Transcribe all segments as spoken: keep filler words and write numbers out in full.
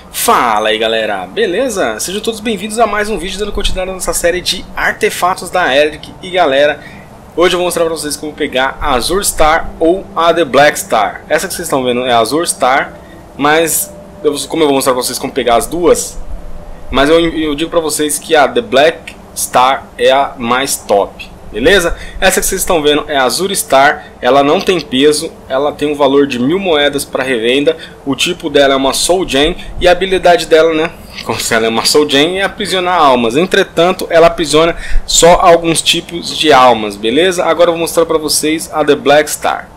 Fala aí galera, beleza? Sejam todos bem-vindos a mais um vídeo dando continuidade nessa série de artefatos da Edric. E galera, hoje eu vou mostrar pra vocês como pegar a Azure Star ou a The Black Star. Essa que vocês estão vendo é a Azure Star, mas eu, como eu vou mostrar pra vocês como pegar as duas, mas eu, eu digo pra vocês que a The Black Star é a mais top. Beleza? Essa que vocês estão vendo é a Azure Star, ela não tem peso, ela tem um valor de mil moedas para revenda, o tipo dela é uma Soul Gem e a habilidade dela, né, como se ela é uma Soul Gem, é aprisionar almas. Entretanto, ela aprisiona só alguns tipos de almas, beleza? Agora eu vou mostrar para vocês a The Black Star.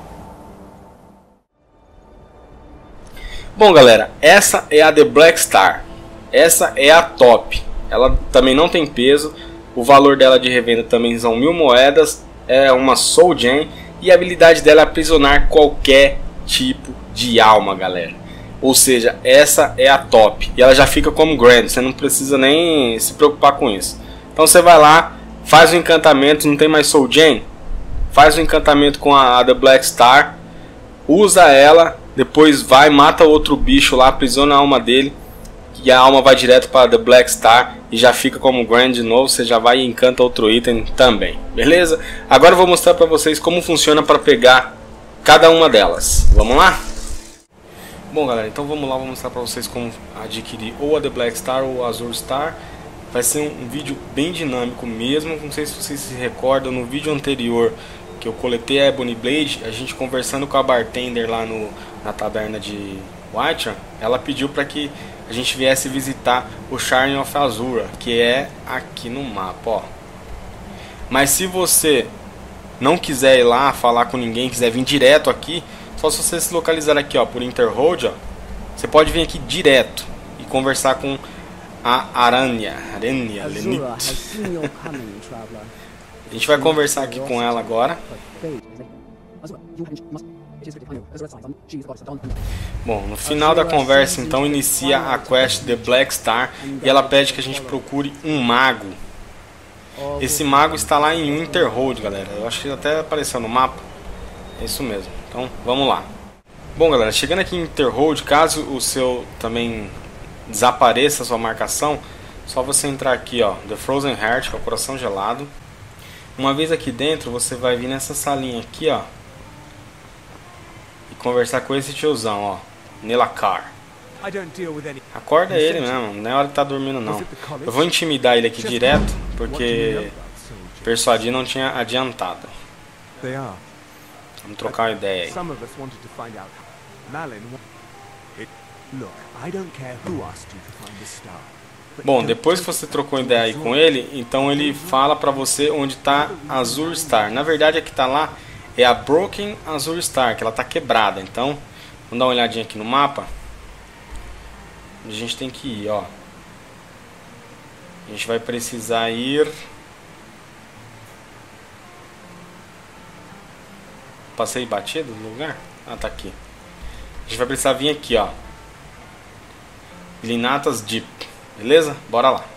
Bom galera, essa é a The Black Star, essa é a top, ela também não tem peso. O valor dela de revenda também são mil moedas, é uma Soul Gem e a habilidade dela é aprisionar qualquer tipo de alma, galera. Ou seja, essa é a top e ela já fica como Grand, você não precisa nem se preocupar com isso. Então você vai lá, faz o encantamento, não tem mais Soul Gem? Faz o encantamento com a, a The Black Star, usa ela, depois vai, mata outro bicho lá, aprisiona a alma dele. E a alma vai direto para The Black Star e já fica como Grand de novo, você já vai e encanta outro item também, beleza? Agora eu vou mostrar para vocês como funciona para pegar cada uma delas, vamos lá? Bom galera, então vamos lá, vou mostrar para vocês como adquirir ou a The Black Star ou a Azure Star. Vai ser um, um vídeo bem dinâmico mesmo, não sei se vocês se recordam, no vídeo anterior que eu coletei a Ebony Blade, a gente conversando com a bartender lá no, na taberna de Whiterun, ela pediu para que a gente viesse visitar o Shrine of Azura, que é aqui no mapa, ó. Mas se você não quiser ir lá falar com ninguém, quiser vir direto aqui, só se você se localizar aqui, ó, por Interhold, ó, você pode vir aqui direto e conversar com a Aranha, Aranha Lenit. A gente vai conversar aqui com ela agora. Bom, no final da conversa então inicia a quest The Black Star e ela pede que a gente procure um mago. Esse mago está lá em Winterhold, galera. Eu acho que até apareceu no mapa. É isso mesmo. Então vamos lá. Bom galera, chegando aqui em Winterhold, caso o seu também desapareça a sua marcação, só você entrar aqui, ó, The Frozen Heart, que é o coração gelado. Uma vez aqui dentro, você vai vir nessa salinha aqui, ó, conversar com esse tiozão, ó, Nelacar. Acorda ele mesmo, não é hora de estar dormindo não. Eu vou intimidar ele aqui direto, porque persuadir não tinha adiantado. Vamos trocar uma ideia aí. Bom, depois que você trocou ideia aí com ele, então ele fala pra você onde está a Azure Star. Na verdade, aqui tá lá é a Broken Azure Star, que ela tá quebrada. Então, vamos dar uma olhadinha aqui no mapa. A gente tem que ir, ó. A gente vai precisar ir. Passei batido no lugar? Ah, tá aqui. A gente vai precisar vir aqui, ó. Linatas Deep. Beleza? Bora lá.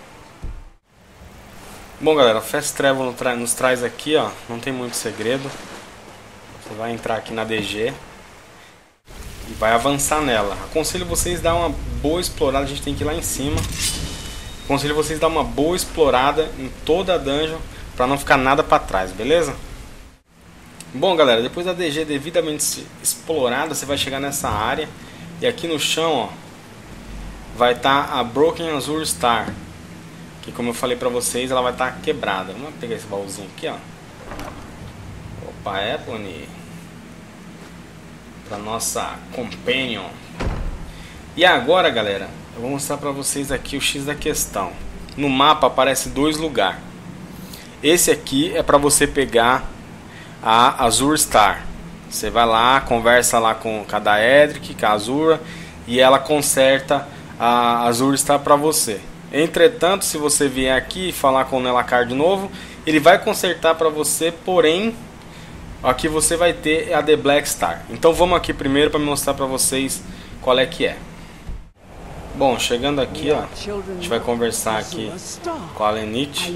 Bom, galera, Fast Travel nos traz aqui, ó. Não tem muito segredo. Você vai entrar aqui na D G e vai avançar nela. Aconselho vocês a dar uma boa explorada. A gente tem que ir lá em cima. Aconselho vocês a dar uma boa explorada em toda a dungeon para não ficar nada para trás, beleza? Bom, galera, depois da D G devidamente explorada, você vai chegar nessa área e aqui no chão, ó, vai estar tá a Broken Azure Star, que, como eu falei para vocês, ela vai estar tá quebrada. Vamos pegar esse baúzinho aqui, ó. Opa, é, Bonnie. Para nossa companion. E agora, galera, eu vou mostrar para vocês aqui o X da questão. No mapa aparece dois lugares. Esse aqui é para você pegar a Azure Star. Você vai lá, conversa lá com a Edric, com a Azura, e ela conserta a Azure Star para você. Entretanto, se você vier aqui e falar com o Nelacar de novo, ele vai consertar para você, porém aqui você vai ter a The Black Star. Então vamos aqui primeiro para mostrar para vocês qual é que é. Bom, chegando aqui, ó, a gente vai conversar aqui com a Lenit.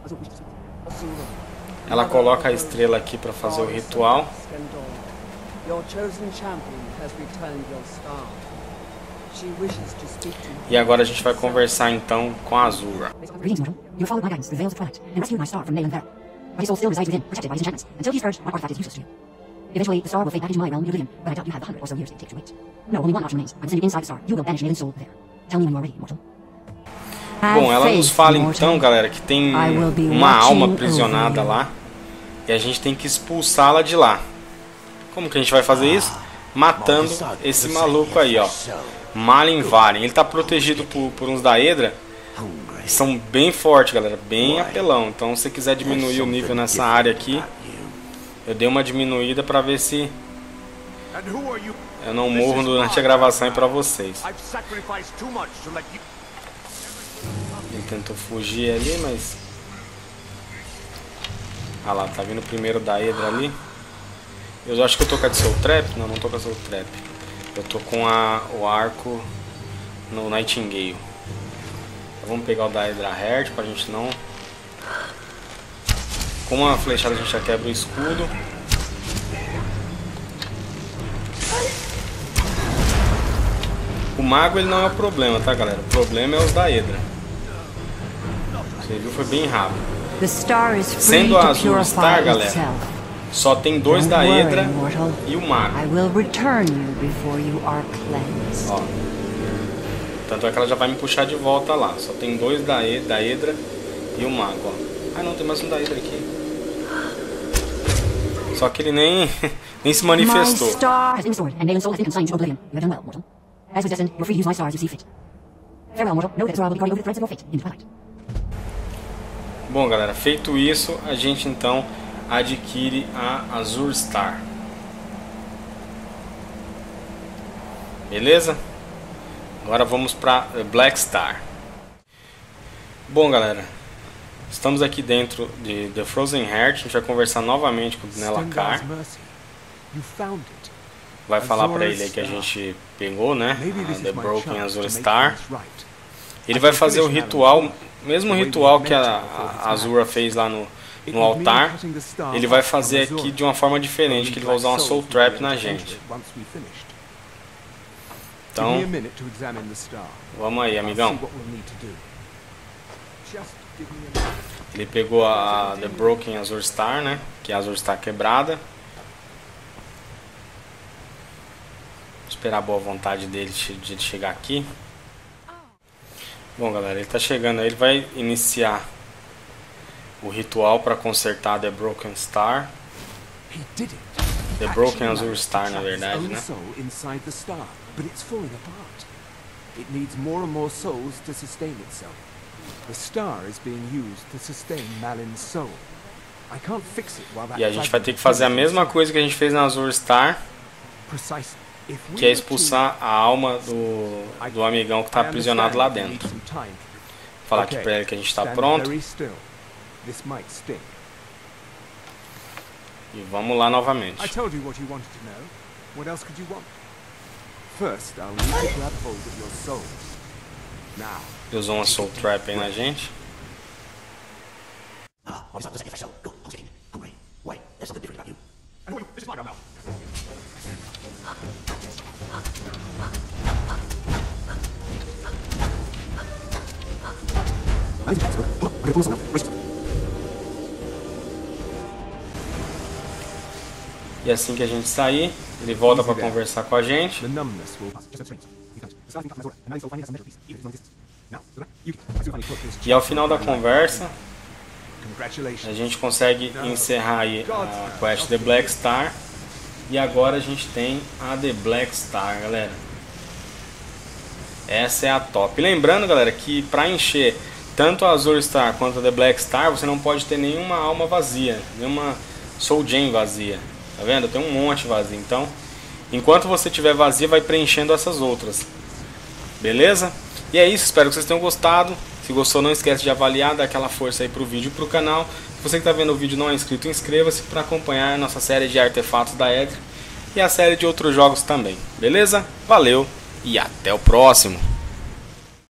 Ela coloca a estrela aqui para fazer o ritual. E agora a gente vai conversar então com a Azura. Greetings, mortal. You have followed my guidance through the veils of twilight and rescued my star from Nayland Vera. But his soul still resides within, protected by his enchantments. Until he's purged, one artifact is useless to you. Eventually, the star will fade back into my realm in oblivion, but I doubt you have the hundred or so years it takes to wait. No, only one option remains. I will send you inside the star. You will banish Nayland's soul there. Tell me when you are ready, mortal. Bom, ela nos fala então, galera, que tem uma alma aprisionada lá e a gente tem que expulsá-la de lá. Como que a gente vai fazer isso? Matando esse maluco aí, ó, Malyn Varen. Ele tá protegido por, por uns Daedra que são bem fortes, galera, bem apelão. Então, se você quiser diminuir o nível nessa área aqui, eu dei uma diminuída para ver se eu não morro durante a gravação aí para vocês. Ele tentou fugir ali, mas... Ah lá, tá vindo o primeiro Daedra ali. Eu acho que eu tô com a de Soul Trap. Não, não tô com a Soul Trap. Eu tô com a, o arco no Nightingale. Então, vamos pegar o Daedra Heart pra gente não... Com uma flechada a gente já quebra o escudo. O mago ele não é o problema, tá, galera? O problema é os Daedra. Você viu? Foi bem rápido. Sendo a Azure Star, galera, só tem dois Daedra e o mago. Ó. Tanto é que ela já vai me puxar de volta lá. Só tem dois Daedra e o mago, ó. Ah não, tem mais um Daedra aqui. Só que ele nem, nem se manifestou. Bom, galera, feito isso, a gente então adquire a Azure Star. Beleza? Agora vamos para Black Star. Bom, galera, estamos aqui dentro de The Frozen Heart. A gente vai conversar novamente com o Nelacar. Vai falar para ele aí que a gente pegou, né, a The Broken Azure Star. Ele vai fazer o ritual, mesmo ritual que a, a Azura fez lá no, no altar. Ele vai fazer aqui de uma forma diferente, que ele vai usar uma Soul Trap na gente. Então, vamos aí, amigão. Ele pegou a The Broken Azure Star, né, que é a Azure Star quebrada. Esperar a boa vontade dele de chegar aqui. Bom, galera, ele tá chegando aí, ele vai iniciar o ritual para consertar The Broken Star. The Broken Azure Star, na verdade, né? E a gente vai ter que fazer a mesma coisa que a gente fez na Azure Star, que é expulsar a alma do, do amigão que está aprisionado lá dentro. Vou falar aqui para ele que a gente está pronto. E vamos lá novamente. Ele usou uma Soul Trap aí na gente. E assim que a gente sair, ele volta para conversar com a gente. E ao final da conversa, a gente consegue encerrar aí a quest The Black Star. E agora a gente tem a The Black Star, galera. Essa é a top. Lembrando, galera, que para encher tanto a Azure Star quanto a The Black Star, você não pode ter nenhuma alma vazia, nenhuma Soul Gem vazia. Tá vendo? Tem um monte vazio. Então, enquanto você tiver vazia, vai preenchendo essas outras. Beleza? E é isso, espero que vocês tenham gostado. Se gostou, não esquece de avaliar, dar aquela força aí pro vídeo e pro canal. Se você que está vendo o vídeo não é inscrito, inscreva-se para acompanhar a nossa série de artefatos da Edria e a série de outros jogos também. Beleza? Valeu e até o próximo!